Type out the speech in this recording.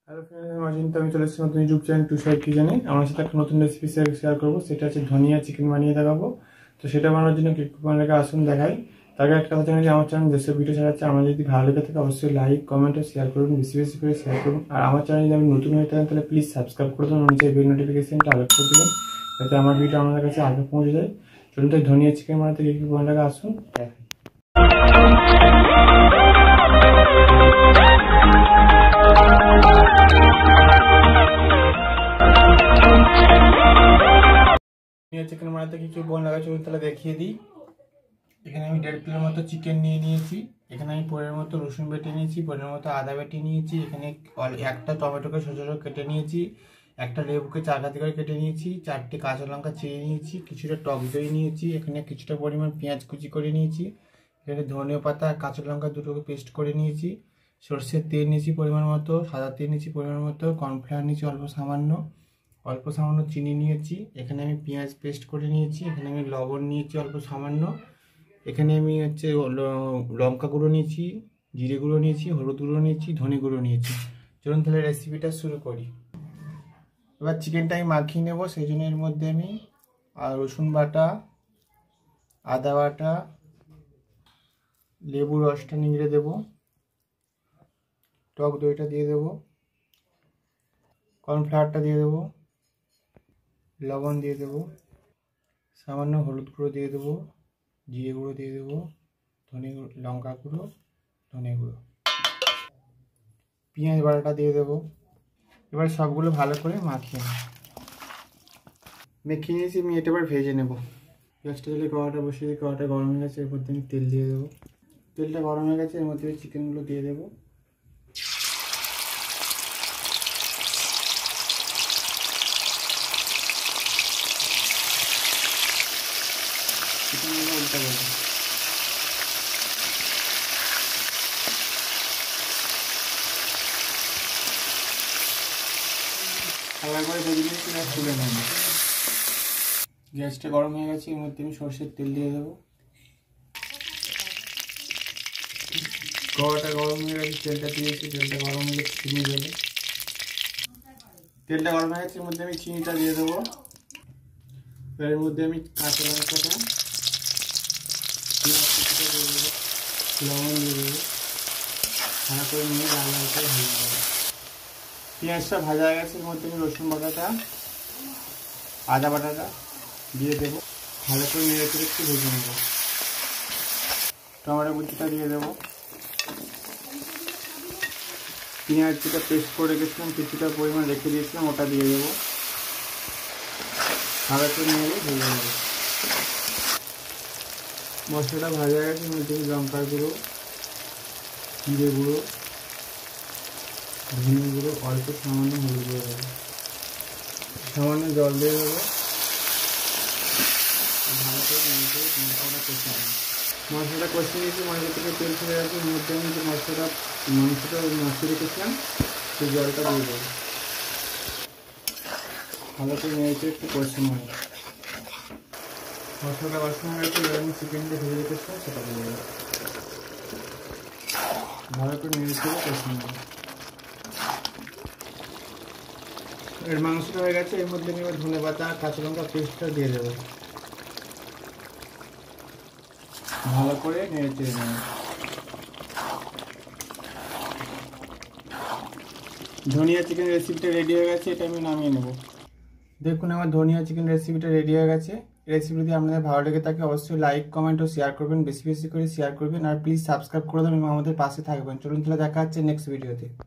Hello friends, আমি অজিন্ত। আমি চলে এসেছি নতুন ইউটিউব চ্যানেল টু সাইড কিচেনে। আমার সাথে একটা নতুন রেসিপি শেয়ার করবো, সেটা হচ্ছে ধনিয়া চিকেন বানিয়ে দেখাবো। তো সেটা বানানোর জন্য ক্লিক কুপন লেখা আসুন দেখাই। তার আগে একটা কথা জানি যে আমার চ্যানেল যেসব ভিডিও ছাড়াচ্ছে, আমার যদি ভালো লেগে থাকে অবশ্যই লাইক কমেন্ট ও শেয়ার করুন, বেশি বেশি করে শেয়ার করুন। আর আমার চ্যানেল যদি আমি নতুন হয়ে থাকেন তাহলে প্লিজ সাবস্ক্রাইব করে দেবেন, নিচে বেল নোটিফিকেশনটা আলাদা করে দেবেন, যাতে আমার ভিডিও আমাদের কাছে আগে পৌঁছে যায়। চলুন তাই ধনিয়া চিকেন বানাতে ক্লিক কুপন লেখা আসুন দেখাই। চিকেন বানাতে কি বোন লাগা, চলুন তাহলে দেখিয়ে দিই। এখানে আমি 1.5 কিলোর মতো চিকেন নিয়ে নিয়েছি। এখানে আমি পরের মতো রসুন বেটে নিয়েছি, পরের মতো আদা বেটে নিয়েছি। এখানে একটা টমেটোকে ছোটো ছোটো কেটে নিয়েছি, একটা লেবুকে 4 কাতি করে কেটে নিয়েছি, 4টে কাঁচা লঙ্কা চিড়ে নিয়েছি, কিছুটা টক দই নিয়েছি, এখানে কিছুটা পরিমাণ পেঁয়াজ কুচি করে নিয়েছি, এখানে ধনে পাতা আর কাঁচা লঙ্কা দুটোকে পেস্ট করে নিয়েছি, সর্ষের তেল নিয়েছি পরিমাণ মতো, সাদা তেল নিয়েছি পরিমাণ মতো, কর্নফ্লাওয়ার নিয়েছি অল্প সামান্য চিনি নিয়েছি, এখানে আমি পেঁয়াজ পেস্ট করে নিয়েছি, এখানে আমি লবণ নিয়েছি অল্প সামান্য, এখানে আমি লঙ্কা গুঁড়ো নিয়েছি, জিরে গুঁড়ো নিয়েছি, হলুদ গুঁড়ো নিয়েছি, ধনে গুঁড়ো নিয়েছি। চলুন তাহলে রেসিপিটা শুরু করি। এবার চিকেনটা আমি মাখিয়ে নেব, সেই জন্য এর মধ্যে আমি রসুন বাটা, আদা বাটা, লেবুর রসটা নিংড়ে দেব, টক দইটা দিয়ে দেব, কর্নফ্লাওয়ারটা দিয়ে দেব, লবণ দিয়ে দেব, সামান্য হলুদ গুঁড়ো দিয়ে দেবো, জিরে গুঁড়ো দিয়ে দেবো, লঙ্কা গুঁড়ো, ধনে গুঁড়ো, পেঁয়াজ বাটাটা দিয়ে দেবো। এবার সবগুলো ভালো করে মাখিয়ে নিয়েছি। আমি এটা এবার ভেজে নেব। গ্যাসটা জ্বালিয়ে কড়াটা বসিয়ে দিয়ে কড়াটা গরম হয়ে গেছে, এর মধ্যে আমি তেল দিয়ে দেবো। তেলটা গরম হয়ে গেছে, এর মধ্যে চিকেনগুলো দিয়ে দেবো। চিকেনগুলো উল্টা দেবো। হালকা করে ভেজে নিয়েছি, আর তুলে নেব। গ্যাসটা গরম হয়ে গেছে, এর মধ্যে আমি সরষের তেল দিয়ে দেবো। কড়াটা গরম হয়ে গেছে, তেলটা দিয়েছি, তেলটা গরম হয়ে গেছে, চিনি দেবো। তেলটা গরম হয়ে গেছে, এর মধ্যে আমি চিনিটা দিয়ে দেবো। এর মধ্যে আমি কাঁচা লঙ্কাটা, লবণ দিয়ে দেবো, ভালো করে নিয়ে লাল লাল করে ভেজে দেবো। পেঁয়াজটা ভাজা হয়ে গেছে, এর মধ্যে আমি রসুন বাটাটা, আদা বাটাটা দিয়ে দেবো, ভালো করে নেড়ে চেড়ে একটু ভেজে নেবো। টমেটো কুচিটা দিয়ে দেবো, পেঁয়াজ যেটা পেস্ট করে রেখেছিলাম কিছুটা পরিমাণ রেখে দিয়েছিলাম ওটা দিয়ে দেবো, ভালো করে নেড়ে ভেজে নেবো। মশলাটা ভাজা গেছে, এর মধ্যে লঙ্কার গুঁড়ো, জিরে গুঁড়ো, ধনে গুঁড়ো, অল্প সামান্য হলুদ গুঁড়ো দেবো, সামান্য জল দিয়ে দেবো, ভালো করে মশলাটা কষে নেবো। মশলাটা কষিয়ে নিয়েছি, মশলা থেকে তেল ছেড়ে গেছে, এর মধ্যে আমি যে মাংসটা মশিয়ে রেখেছিলাম সেই জলটা দিয়ে দেবো, ভালো করে নেড়ে একটু কষে নেব। মশলাটা কষানো হয়ে গেছে, এবার আমি চিকেনটা ভেজে রেখেছিলাম সেটা দিয়ে দেবো, ভালো করে নেড়ে চেড়ে কষে নেব। এর মাংসটা হয়ে গেছে, এর মধ্যে আমি এবার ধনে পাতা কাঁচা লঙ্কা পেস্টটা দিয়ে দেবো, ভালো করে নেড়ে চেড়ে নেব। ধনিয়া চিকেন রেসিপিটা রেডি হয়ে গেছে, এটা আমি নামিয়ে নেব। দেখুন আমার ধনিয়া চিকেন রেসিপিটা রেডি হয়ে গেছে। রেসিপি যদি আপনাদের ভালো লেগে থাকে অবশ্যই লাইক কমেন্ট ও শেয়ার করবেন, বেশি বেশি করে শেয়ার করবেন, আর প্লিজ সাবস্ক্রাইব করে দেবেন এবং আমাদের পাশে থাকবেন। চলুন তাহলে দেখা হচ্ছে নেক্সট ভিডিওতে।